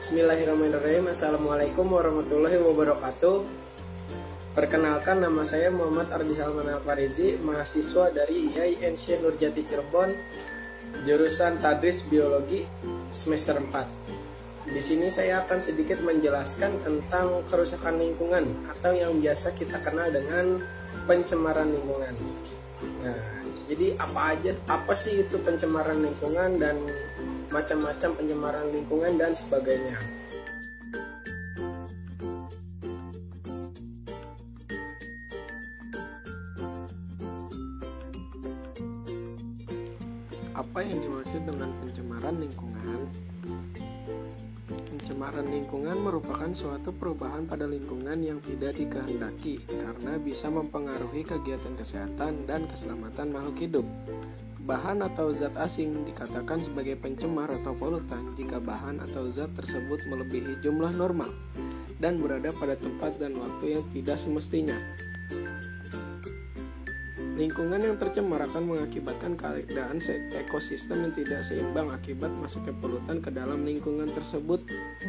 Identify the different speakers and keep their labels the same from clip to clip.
Speaker 1: Bismillahirrahmanirrahim. Assalamualaikum warahmatullahi wabarakatuh. Perkenalkan, nama saya Muhammad Ardi Salman Al-Farizi, mahasiswa dari IAIN Nurjati Cirebon, jurusan Tadris Biologi semester 4. Di sini saya akan sedikit menjelaskan tentang kerusakan lingkungan atau yang biasa kita kenal dengan pencemaran lingkungan. Nah, jadi apa sih itu pencemaran lingkungan dan macam-macam pencemaran lingkungan dan sebagainya. Apa yang dimaksud dengan pencemaran lingkungan? Pencemaran lingkungan merupakan suatu perubahan pada lingkungan yang tidak dikehendaki karena bisa mempengaruhi kegiatan kesehatan dan keselamatan makhluk hidup. Bahan atau zat asing dikatakan sebagai pencemar atau polutan jika bahan atau zat tersebut melebihi jumlah normal dan berada pada tempat dan waktu yang tidak semestinya. Lingkungan yang tercemar akan mengakibatkan keadaan ekosistem yang tidak seimbang akibat masuknya polutan ke dalam lingkungan tersebut.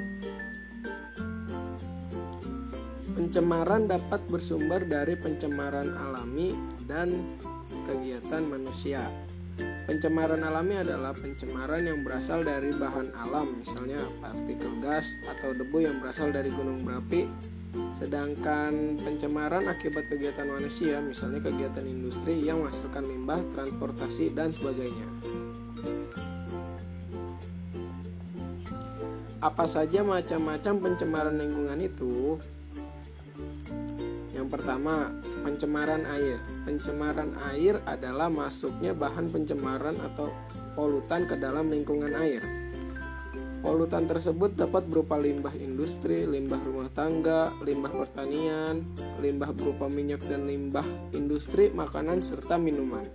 Speaker 1: Pencemaran dapat bersumber dari pencemaran alami dan kegiatan manusia. Pencemaran alami adalah pencemaran yang berasal dari bahan alam, misalnya partikel gas atau debu yang berasal dari gunung berapi. Sedangkan pencemaran akibat kegiatan manusia, misalnya kegiatan industri yang menghasilkan limbah, transportasi, dan sebagainya. Apa saja macam-macam pencemaran lingkungan itu? Yang pertama, pencemaran air. Pencemaran air adalah masuknya bahan pencemaran atau polutan ke dalam lingkungan air. Polutan tersebut dapat berupa limbah industri, limbah rumah tangga, limbah pertanian, limbah berupa minyak dan limbah industri, makanan, serta minuman.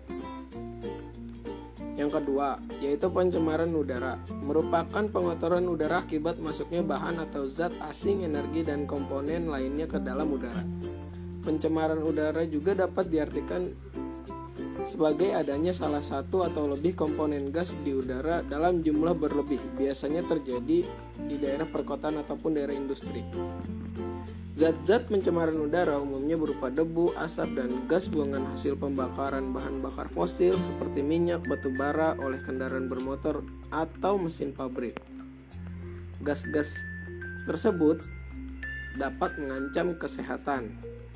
Speaker 1: Yang kedua, yaitu pencemaran udara. Merupakan pengotoran udara akibat masuknya bahan atau zat asing, energi, dan komponen lainnya ke dalam udara. Pencemaran udara juga dapat diartikan sebagai adanya salah satu atau lebih komponen gas di udara dalam jumlah berlebih, biasanya terjadi di daerah perkotaan ataupun daerah industri. Zat-zat pencemaran udara umumnya berupa debu, asap, dan gas buangan hasil pembakaran bahan bakar fosil seperti minyak, batu bara oleh kendaraan bermotor atau mesin pabrik. Gas-gas tersebut dapat mengancam kesehatan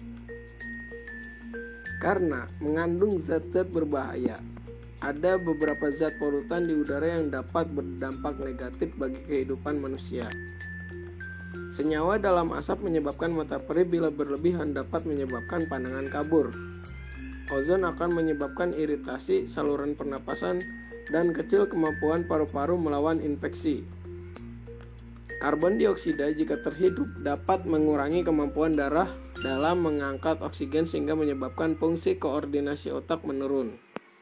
Speaker 1: karena mengandung zat-zat berbahaya. Ada beberapa zat polutan di udara yang dapat berdampak negatif bagi kehidupan manusia. Senyawa dalam asap menyebabkan mata perih bila berlebihan dapat menyebabkan pandangan kabur. Ozon akan menyebabkan iritasi saluran pernapasan dan kecil kemampuan paru-paru melawan infeksi. Karbon dioksida jika terhirup dapat mengurangi kemampuan darah dalam mengangkat oksigen sehingga menyebabkan fungsi koordinasi otak menurun.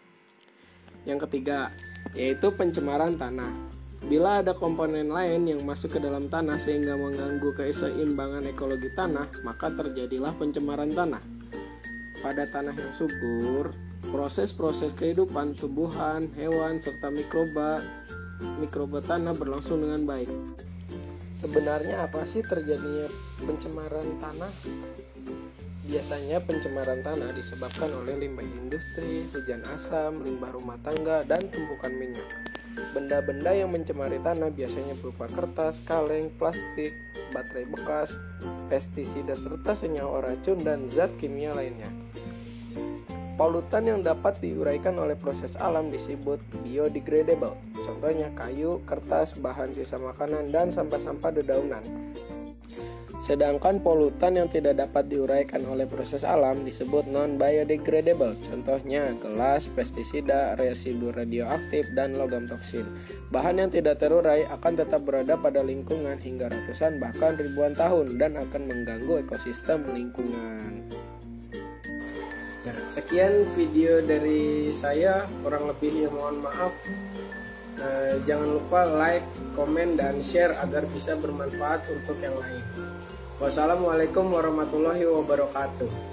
Speaker 1: Yang ketiga, yaitu pencemaran tanah. Bila ada komponen lain yang masuk ke dalam tanah sehingga mengganggu keseimbangan ekologi tanah, maka terjadilah pencemaran tanah. Pada tanah yang subur, proses-proses kehidupan tumbuhan, hewan, serta mikroba tanah berlangsung dengan baik. Sebenarnya apa sih terjadinya pencemaran tanah? Biasanya pencemaran tanah disebabkan oleh limbah industri, hujan asam, limbah rumah tangga, dan tumpukan minyak. Benda-benda yang mencemari tanah biasanya berupa kertas, kaleng, plastik, baterai bekas, pestisida serta senyawa racun dan zat kimia lainnya. Polutan yang dapat diuraikan oleh proses alam disebut biodegradable. Contohnya kayu, kertas, bahan sisa makanan, dan sampah-sampah dedaunan. Sedangkan polutan yang tidak dapat diuraikan oleh proses alam disebut non-biodegradable. Contohnya gelas, pestisida, residu radioaktif, dan logam toksin. Bahan yang tidak terurai akan tetap berada pada lingkungan hingga ratusan bahkan ribuan tahun dan akan mengganggu ekosistem lingkungan. Nah, sekian video dari saya, kurang lebihnya mohon maaf. Jangan lupa like, komen, dan share agar bisa bermanfaat untuk yang lain. Wassalamualaikum warahmatullahi wabarakatuh.